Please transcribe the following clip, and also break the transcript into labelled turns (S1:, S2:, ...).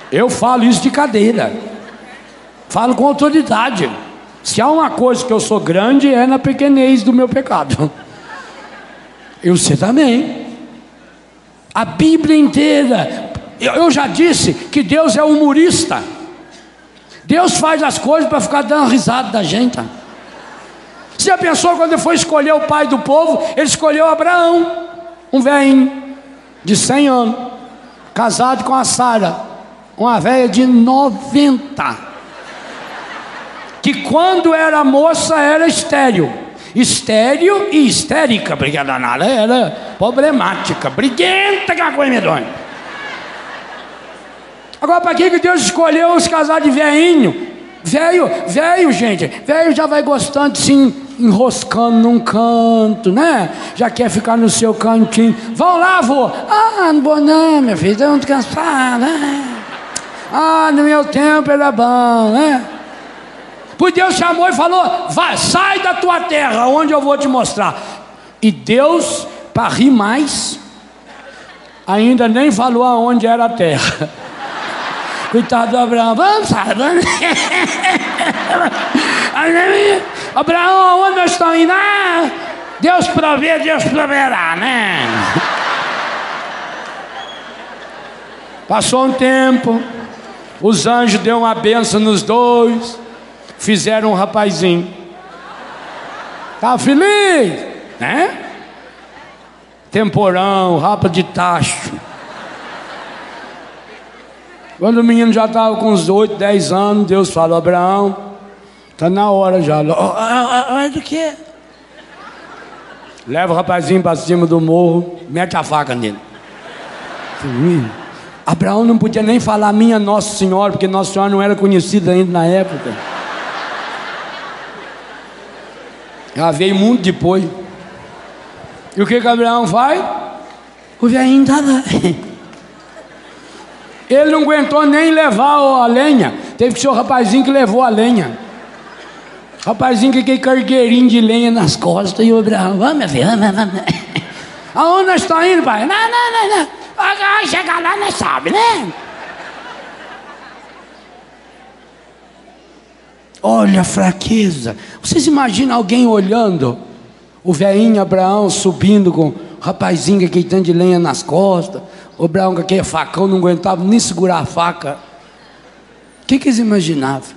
S1: Eu falo isso de cadeira. Falo com autoridade. Se há uma coisa que eu sou grande, é na pequenez do meu pecado. E você também. A Bíblia inteira. Eu já disse que Deus é humorista. Deus faz as coisas para ficar dando risada da gente. Você já pensou quando ele foi escolher o pai do povo? Ele escolheu Abraão, um velhinho de 100 anos, casado com a Sara, uma velha de 90, que quando era moça era estéril e histérica, porque a danada era problemática, briguenta, que a coisa medonha. Agora, para que Deus escolheu os casados de velhinho? Velho, gente, velho já vai gostando de se enroscando num canto, né? Já quer ficar no seu cantinho. Vão lá, vô. Ah, não vou não, meu filho, estou muito cansado, né? Ah, no meu tempo era bom, né? Pois Deus chamou e falou: vai, sai da tua terra, onde eu vou te mostrar. E Deus, para rir mais, ainda nem falou aonde era a terra. Coitado do Abraão, vamos, vamos. Abraão, aonde nós estamos indo? Ah, Deus provê, Deus proverá, né? Passou um tempo, os anjos deram uma bênção nos dois, fizeram um rapazinho. Tá feliz, né? Temporão, rapa de tacho. Quando o menino já estava com uns 8, 10 anos, Deus falou: Abraão, está na hora já. Olha do que? Leva o rapazinho para cima do morro, mete a faca nele. Abraão não podia nem falar minha Nossa Senhora, porque Nossa Senhora não era conhecida ainda na época. Ela veio muito depois. E o que Abraão faz? O velhinho está lá. Ele não aguentou nem levar a lenha. Teve que ser o rapazinho que levou a lenha. Rapazinho com aquele cargueirinho de lenha nas costas. E o Abraão: vamos, minha filha, vamos. Aonde nós estamos indo, pai? Não. Vai chegar lá, nós sabe, né? Olha a fraqueza. Vocês imaginam alguém olhando o velhinho Abraão subindo com o rapazinho com aquele tanto de lenha nas costas? O Abraão com aquele facão não aguentava nem segurar a faca. O que eles imaginavam?